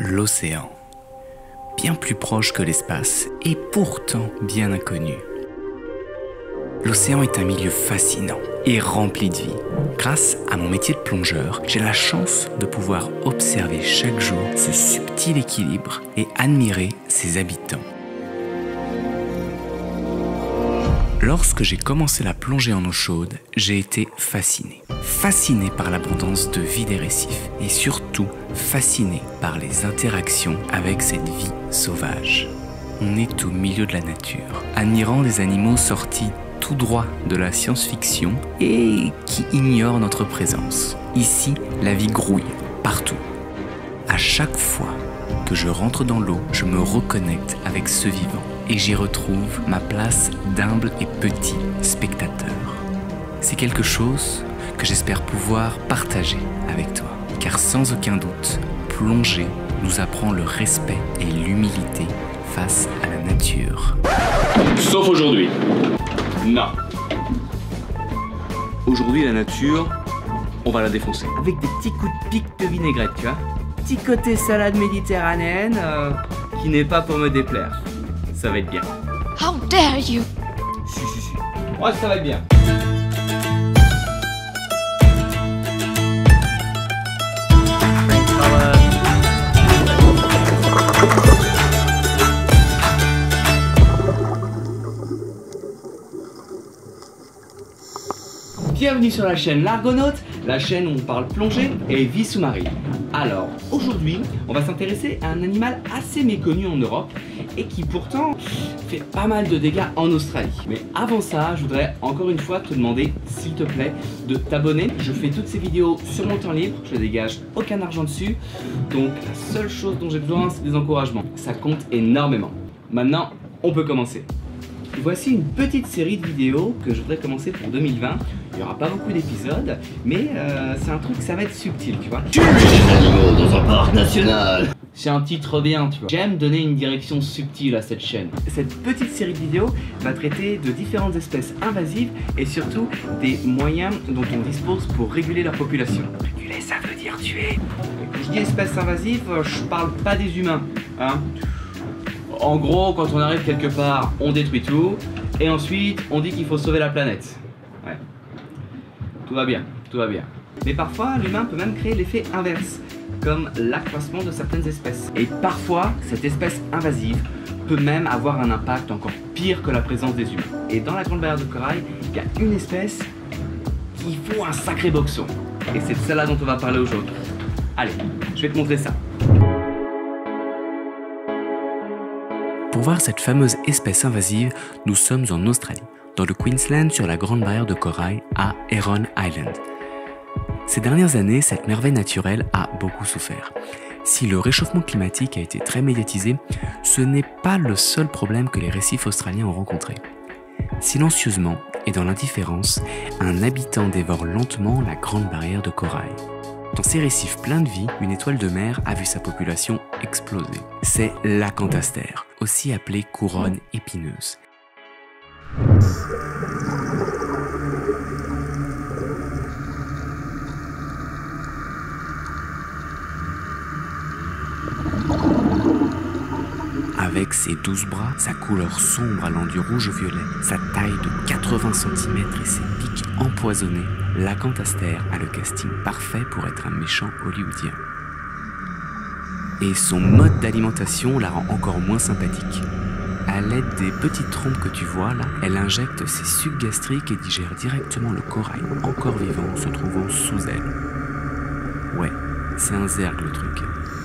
L'océan. Bien plus proche que l'espace et pourtant bien inconnu. L'océan est un milieu fascinant et rempli de vie. Grâce à mon métier de plongeur, j'ai la chance de pouvoir observer chaque jour ce subtil équilibre et admirer ses habitants. Lorsque j'ai commencé la plongée en eau chaude, j'ai été fasciné. Fasciné par l'abondance de vie des récifs et surtout fasciné par les interactions avec cette vie sauvage. On est au milieu de la nature, admirant des animaux sortis tout droit de la science-fiction et qui ignorent notre présence. Ici, la vie grouille partout. À chaque fois que je rentre dans l'eau, je me reconnecte avec ce vivant et j'y retrouve ma place d'humble et petit spectateur. C'est quelque chose que j'espère pouvoir partager avec toi, car sans aucun doute, plonger nous apprend le respect et l'humilité face à la nature. Sauf aujourd'hui. Non. Aujourd'hui, la nature, on va la défoncer. Avec des petits coups de pique de vinaigrette, tu vois. Petit côté salade méditerranéenne qui n'est pas pour me déplaire. Ça va être bien. How dare you! Si. Ouais, ça va être bien. Bienvenue sur la chaîne L'Argonaute, la chaîne où on parle plongée et vie sous-marine. Alors, aujourd'hui, on va s'intéresser à un animal assez méconnu en Europe et qui pourtant fait pas mal de dégâts en Australie. Mais avant ça, je voudrais encore une fois te demander, s'il te plaît, de t'abonner. Je fais toutes ces vidéos sur mon temps libre, je ne dégage aucun argent dessus. Donc la seule chose dont j'ai besoin, c'est des encouragements. Ça compte énormément. Maintenant, on peut commencer. Voici une petite série de vidéos que je voudrais commencer pour 2020. Il n'y aura pas beaucoup d'épisodes, mais c'est un truc, ça va être subtil, tu vois. Tuer des animaux dans un parc national. C'est un titre bien, tu vois. J'aime donner une direction subtile à cette chaîne. Cette petite série de vidéos va traiter de différentes espèces invasives et surtout des moyens dont on dispose pour réguler leur population. Réguler, ça veut dire tuer. Et quand je dis espèces invasives, je parle pas des humains, hein. En gros, quand on arrive quelque part, on détruit tout, et ensuite, on dit qu'il faut sauver la planète. Ouais. Tout va bien, tout va bien. Mais parfois, l'humain peut même créer l'effet inverse, comme l'accroissement de certaines espèces. Et parfois, cette espèce invasive peut même avoir un impact encore pire que la présence des humains. Et dans la Grande Barrière de Corail, il y a une espèce qui fout un sacré boxon. Et c'est de celle-là dont on va parler aujourd'hui. Allez, je vais te montrer ça. Pour voir cette fameuse espèce invasive, nous sommes en Australie, dans le Queensland sur la Grande Barrière de Corail à Heron Island. Ces dernières années, cette merveille naturelle a beaucoup souffert. Si le réchauffement climatique a été très médiatisé, ce n'est pas le seul problème que les récifs australiens ont rencontré. Silencieusement et dans l'indifférence, un habitant dévore lentement la Grande Barrière de Corail. Dans ces récifs pleins de vie, une étoile de mer a vu sa population exploser. C'est l'Acanthaster, aussi appelée couronne épineuse. Avec ses 12 bras, sa couleur sombre allant du rouge au violet, sa taille de 80 cm et ses pics empoisonnés, l'Acanthaster a le casting parfait pour être un méchant hollywoodien. Et son mode d'alimentation la rend encore moins sympathique. À l'aide des petites trompes que tu vois là, elle injecte ses sucs gastriques et digère directement le corail encore vivant se trouvant sous elle. Ouais, c'est un zerg le truc.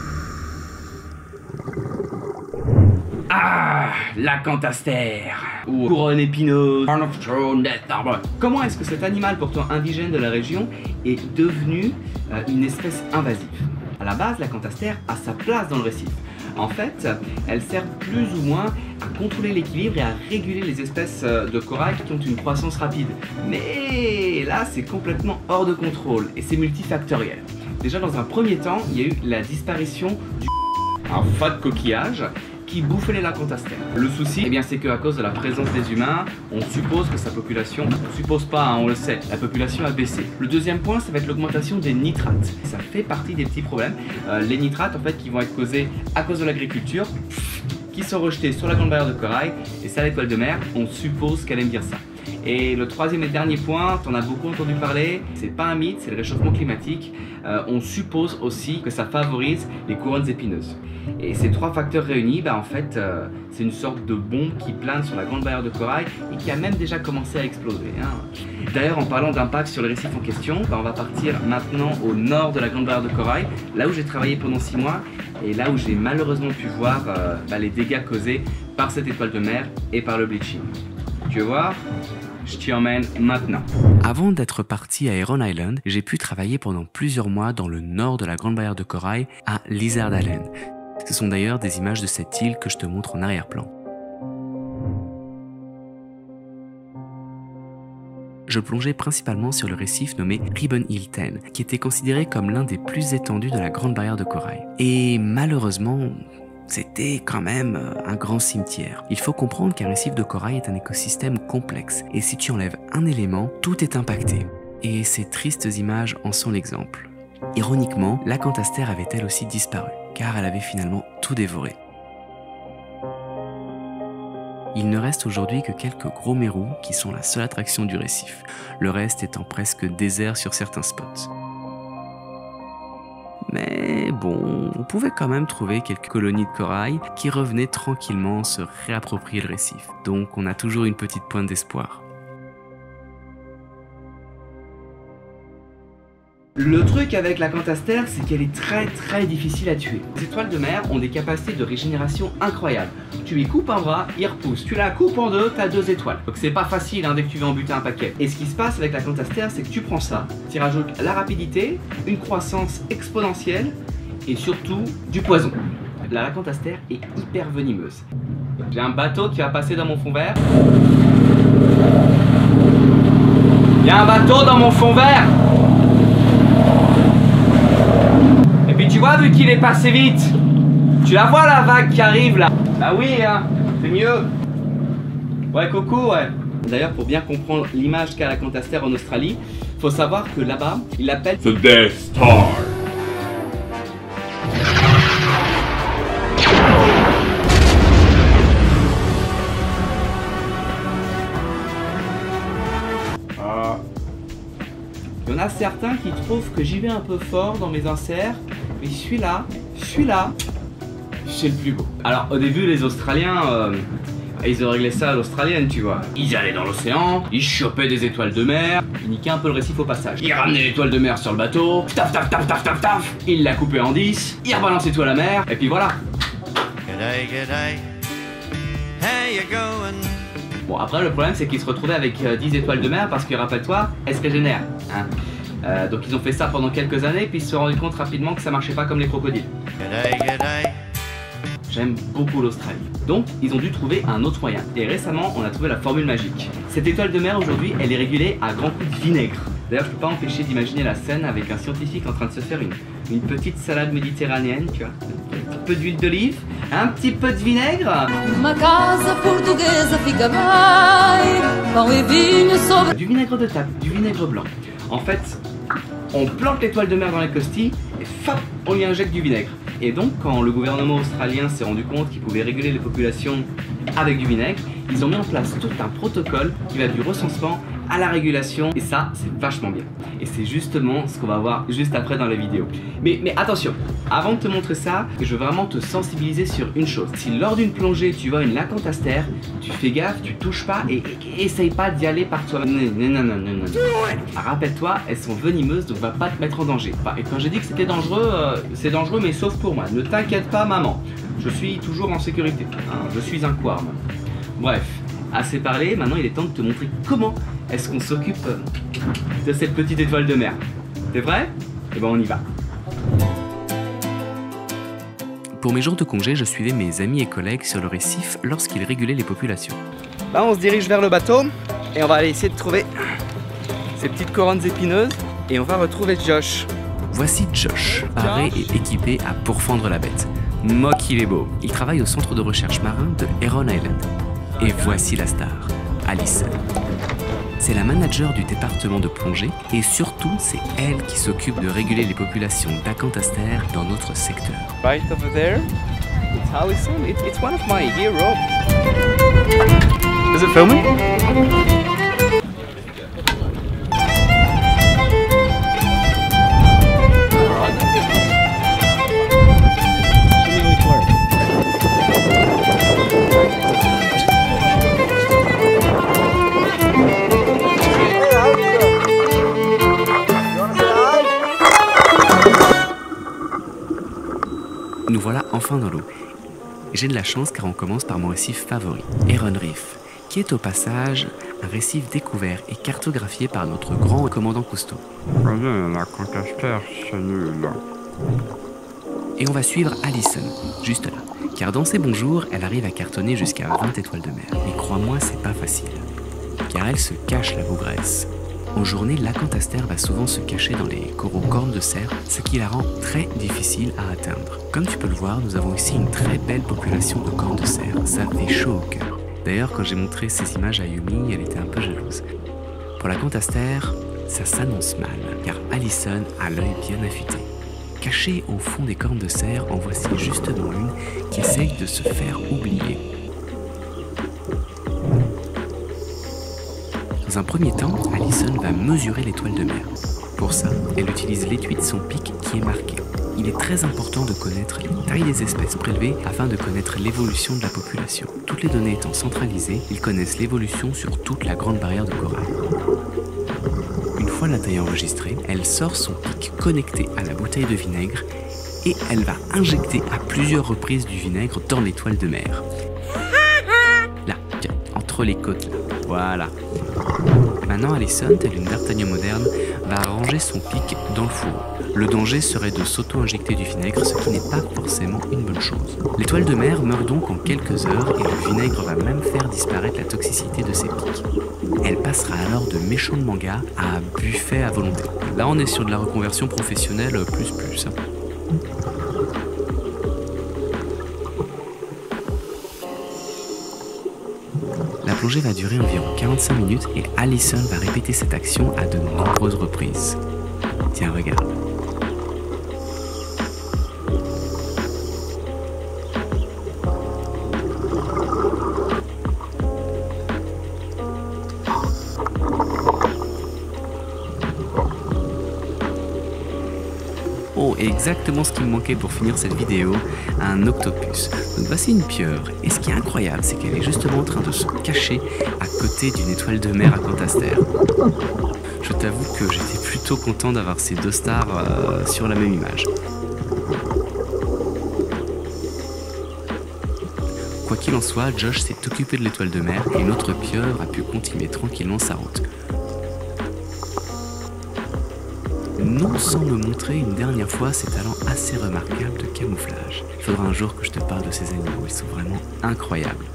Ah, l'Acanthaster, ou couronne épineuse. Comment est-ce que cet animal pourtant indigène de la région est devenu une espèce invasive? À la base, l'Acanthaster a sa place dans le récif. En fait, elle sert plus ou moins à contrôler l'équilibre et à réguler les espèces de corail qui ont une croissance rapide. Mais là, c'est complètement hors de contrôle et c'est multifactoriel. Déjà, dans un premier temps, il y a eu la disparition du un fat coquillage qui bouffe les lacantastères. Le souci, eh bien, c'est qu'à cause de la présence des humains, on suppose que sa population, on suppose pas, hein, on le sait, la population a baissé. Le deuxième point, ça va être l'augmentation des nitrates. Ça fait partie des petits problèmes. Les nitrates, en fait, qui vont être causés à cause de l'agriculture, qui sont rejetés sur la grande barrière de corail, et ça, l'étoile de mer, on suppose qu'elle aime bien ça. Et le troisième et dernier point, tu en as beaucoup entendu parler, c'est pas un mythe, c'est le réchauffement climatique. On suppose aussi que ça favorise les couronnes épineuses. Et ces trois facteurs réunis, bah, en fait, c'est une sorte de bombe qui plane sur la grande barrière de corail et qui a même déjà commencé à exploser. Hein. D'ailleurs, en parlant d'impact sur le récif en question, bah, on va partir maintenant au nord de la grande barrière de corail, là où j'ai travaillé pendant 6 mois et là où j'ai malheureusement pu voir les dégâts causés par cette étoile de mer et par le bleaching. Tu veux voir ? Je t'y emmène maintenant. Avant d'être parti à Heron Island, j'ai pu travailler pendant plusieurs mois dans le nord de la grande barrière de corail à Lizard Island. Ce sont d'ailleurs des images de cette île que je te montre en arrière-plan. Je plongeais principalement sur le récif nommé Ribbon Hill 10, qui était considéré comme l'un des plus étendus de la grande barrière de corail. Et malheureusement, c'était quand même un grand cimetière. Il faut comprendre qu'un récif de corail est un écosystème complexe, et si tu enlèves un élément, tout est impacté. Et ces tristes images en sont l'exemple. Ironiquement, l'acanthaster avait elle aussi disparu, car elle avait finalement tout dévoré. Il ne reste aujourd'hui que quelques gros mérous qui sont la seule attraction du récif, le reste étant presque désert sur certains spots. Mais bon, on pouvait quand même trouver quelques colonies de corail qui revenaient tranquillement se réapproprier le récif. Donc on a toujours une petite pointe d'espoir. Le truc avec l'acanthaster, c'est qu'elle est très difficile à tuer. Les étoiles de mer ont des capacités de régénération incroyables. Tu lui coupes un bras, il repousse. Tu la coupes en deux, t'as 2 étoiles. Donc c'est pas facile dès que tu veux en buter un paquet. Et ce qui se passe avec l'acanthaster, c'est que tu prends ça, tu rajoutes la rapidité, une croissance exponentielle et surtout du poison. L'acanthaster est hyper venimeuse. J'ai un bateau qui va passer dans mon fond vert. Il y a un bateau dans mon fond vert. Et puis tu vois, vu qu'il est passé vite, tu la vois la vague qui arrive là. Bah oui, hein, c'est mieux. Ouais, coucou, ouais. D'ailleurs, pour bien comprendre l'image qu'a l'acanthaster en Australie, faut savoir que là-bas, ils l'appellent The Death Star. Il y en a certains qui trouvent que j'y vais un peu fort dans mes inserts, mais celui-là, c'est le plus beau. Alors au début les Australiens, ils ont réglé ça à l'australienne, tu vois. Ils allaient dans l'océan, ils chopaient des étoiles de mer, ils niquaient un peu le récif au passage. Ils ramenaient l'étoile de mer sur le bateau, taf, ils la coupaient en 10, ils rebalançaient tout à la mer, et puis voilà. Bon, après le problème c'est qu'ils se retrouvaient avec 10 étoiles de mer parce que, rappelle-toi, elles se régénèrent, hein. Donc ils ont fait ça pendant quelques années puis ils se sont rendus compte rapidement que ça marchait pas comme les crocodiles. J'aime beaucoup l'Australie. Donc ils ont dû trouver un autre moyen. Et récemment on a trouvé la formule magique. Cette étoile de mer aujourd'hui elle est régulée à grands coups de vinaigre. D'ailleurs je peux pas empêcher d'imaginer la scène avec un scientifique en train de se faire une petite salade méditerranéenne, tu vois. Un peu d'huile d'olive, un petit peu de vinaigre. Du vinaigre de table, du vinaigre blanc. En fait, on plante l'étoile de mer dans les costilles et fap, on y injecte du vinaigre. Et donc, quand le gouvernement australien s'est rendu compte qu'il pouvait réguler les populations avec du vinaigre, ils ont mis en place tout un protocole qui va du recensement à la régulation, et ça, c'est vachement bien. Et c'est justement ce qu'on va voir juste après dans la vidéo. Mais attention, avant de te montrer ça, je veux vraiment te sensibiliser sur une chose. Si lors d'une plongée, tu vois une l'acanthaster, tu fais gaffe, tu touches pas et essaye pas d'y aller par toi. Non. Rappelle-toi, elles sont venimeuses, donc va pas te mettre en danger. Enfin, et quand j'ai dit que c'était dangereux, c'est dangereux, mais sauf pour moi. Ne t'inquiète pas, maman. Je suis toujours en sécurité. Hein, je suis un quarm. Bref, assez parlé, maintenant il est temps de te montrer comment est-ce qu'on s'occupe de cette petite étoile de mer. T'es prêt? Eh ben on y va. Pour mes jours de congé, je suivais mes amis et collègues sur le récif lorsqu'ils régulaient les populations. Là on se dirige vers le bateau et on va aller essayer de trouver ces petites couronnes épineuses et on va retrouver Josh. Voici Josh, paré et équipé à pourfendre la bête. Mock il est beau. Il travaille au centre de recherche marin de Heron Island. Et voici la star, Alison. C'est la manager du département de plongée et surtout c'est elle qui s'occupe de réguler les populations d'acantastères dans notre secteur. Right over there, it's Alison. It's one of my heroes. Is it filming? Nous voilà enfin dans l'eau. J'ai de la chance car on commence par mon récif favori, Heron Reef, qui est au passage un récif découvert et cartographié par notre grand commandant Cousteau. Voyez, la Acantastère, c'est nul. Et on va suivre Alison, juste là, car dans ses bons jours, elle arrive à cartonner jusqu'à 20 étoiles de mer. Mais crois-moi, c'est pas facile, car elle se cache la bougresse. En journée, l'acantastère va souvent se cacher dans les coraux cornes de cerf, ce qui la rend très difficile à atteindre. Comme tu peux le voir, nous avons ici une très belle population de cornes de cerf, ça fait chaud au cœur. D'ailleurs, quand j'ai montré ces images à Yumi, elle était un peu jalouse. Pour l'acantastère, ça s'annonce mal, car Alison a l'œil bien affûté. Cachée au fond des cornes de cerf, en voici justement une qui essaye de se faire oublier. Dans un premier temps, Alison va mesurer l'étoile de mer. Pour ça, elle utilise l'étui de son pic qui est marqué. Il est très important de connaître les tailles des espèces prélevées afin de connaître l'évolution de la population. Toutes les données étant centralisées, ils connaissent l'évolution sur toute la grande barrière de corail. Une fois la taille enregistrée, elle sort son pic connecté à la bouteille de vinaigre et elle va injecter à plusieurs reprises du vinaigre dans l'étoile de mer. Là, tiens, entre les côtes, là. Voilà. Maintenant, Alison, telle une D'Artagnan moderne, va ranger son pic dans le four. Le danger serait de s'auto-injecter du vinaigre, ce qui n'est pas forcément une bonne chose. L'étoile de mer meurt donc en quelques heures et le vinaigre va même faire disparaître la toxicité de ses pics. Elle passera alors de méchant de manga à buffet à volonté. Là, on est sur de la reconversion professionnelle plus. La plongée va durer environ 45 minutes et Alison va répéter cette action à de nombreuses reprises. Tiens, regarde. Oh, exactement ce qui me manquait pour finir cette vidéo, un octopus. Donc voici une pieuvre, et ce qui est incroyable, c'est qu'elle est justement en train de se cacher à côté d'une étoile de mer acantastère. Je t'avoue que j'étais plutôt content d'avoir ces deux stars sur la même image. Quoi qu'il en soit, Josh s'est occupé de l'étoile de mer et notre pieuvre a pu continuer tranquillement sa route. Non sans me montrer une dernière fois ses talents assez remarquables de camouflage. Il faudra un jour que je te parle de ces animaux, ils sont vraiment incroyables.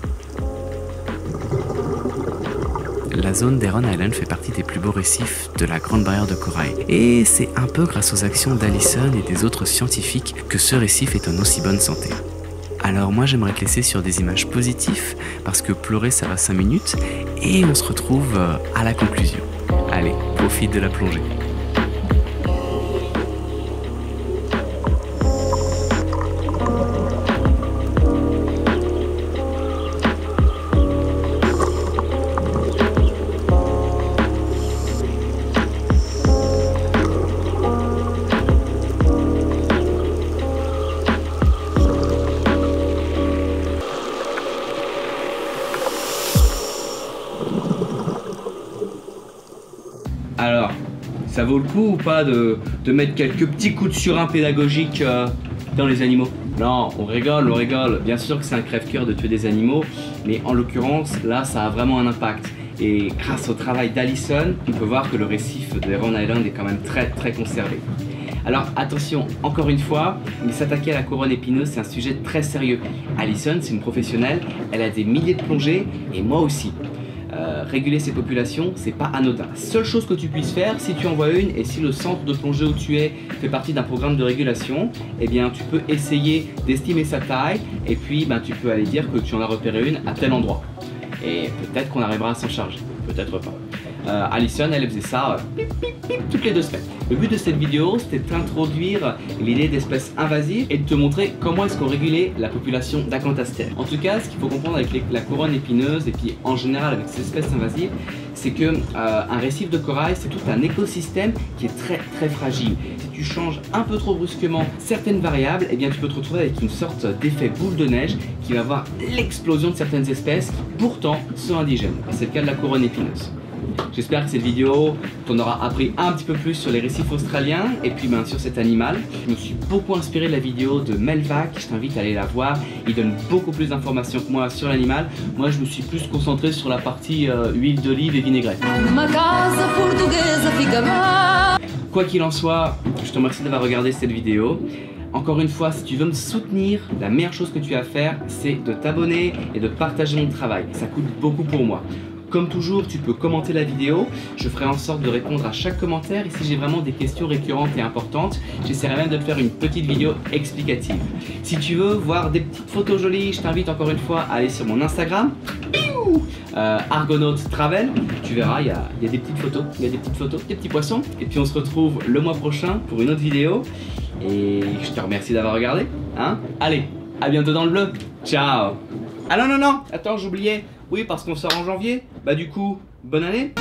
La zone d'Heron Island fait partie des plus beaux récifs de la Grande Barrière de Corail. Et c'est un peu grâce aux actions d'Alison et des autres scientifiques que ce récif est en aussi bonne santé. Alors moi j'aimerais te laisser sur des images positives, parce que pleurer ça va 5 minutes, et on se retrouve à la conclusion. Allez, profite de la plongée. Alors, ça vaut le coup ou pas de mettre quelques petits coups de surin pédagogiques dans les animaux? Non, on rigole. Bien sûr que c'est un crève-cœur de tuer des animaux, mais en l'occurrence, là, ça a vraiment un impact. Et grâce au travail d'Alison, on peut voir que le récif de Heron Island est quand même très conservé. Alors attention, encore une fois, mais s'attaquer à la couronne épineuse, c'est un sujet très sérieux. Alison, c'est une professionnelle, elle a des milliers de plongées, et moi aussi. réguler ces populations, c'est pas anodin. La seule chose que tu puisses faire, si tu en vois une et si le centre de plongée où tu es fait partie d'un programme de régulation, eh bien tu peux essayer d'estimer sa taille et puis tu peux aller dire que tu en as repéré une à tel endroit. Et peut-être qu'on arrivera à s'en charger, peut-être pas. Alison, elle faisait ça toutes les 2 semaines. Le but de cette vidéo, c'était d'introduire l'idée d'espèces invasives et de te montrer comment est-ce qu'on régulait la population d'acanthaster. En tout cas, ce qu'il faut comprendre avec la couronne épineuse et puis en général avec ces espèces invasives, c'est que un récif de corail, c'est tout un écosystème qui est très fragile. Si tu changes un peu trop brusquement certaines variables, eh bien tu peux te retrouver avec une sorte d'effet boule de neige qui va avoir l'explosion de certaines espèces qui pourtant sont indigènes. C'est le cas de la couronne épineuse. J'espère que cette vidéo t'en aura appris un petit peu plus sur les récifs australiens et puis sur cet animal. Je me suis beaucoup inspiré de la vidéo de Melvac, je t'invite à aller la voir. Il donne beaucoup plus d'informations que moi sur l'animal. Moi je me suis plus concentré sur la partie huile d'olive et vinaigrette. Quoi qu'il en soit, je te remercie d'avoir regardé cette vidéo. Encore une fois, si tu veux me soutenir, la meilleure chose que tu as à faire, c'est de t'abonner et de partager mon travail. Ça coûte beaucoup pour moi. Comme toujours, tu peux commenter la vidéo, je ferai en sorte de répondre à chaque commentaire et si j'ai vraiment des questions récurrentes et importantes, j'essaierai même de te faire une petite vidéo explicative. Si tu veux voir des petites photos jolies, je t'invite encore une fois à aller sur mon Instagram, Argonaut Travel, tu verras, il y a des petites photos, des petits poissons. Et puis on se retrouve le mois prochain pour une autre vidéo et je te remercie d'avoir regardé. Allez, à bientôt dans le bleu, ciao. Ah non, attends, j'oubliais. Oui, parce qu'on sort en janvier. Du coup, bonne année.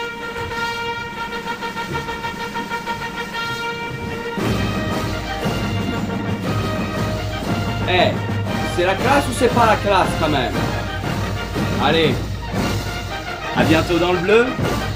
C'est la classe ou c'est pas la classe quand même? Allez, à bientôt dans le bleu.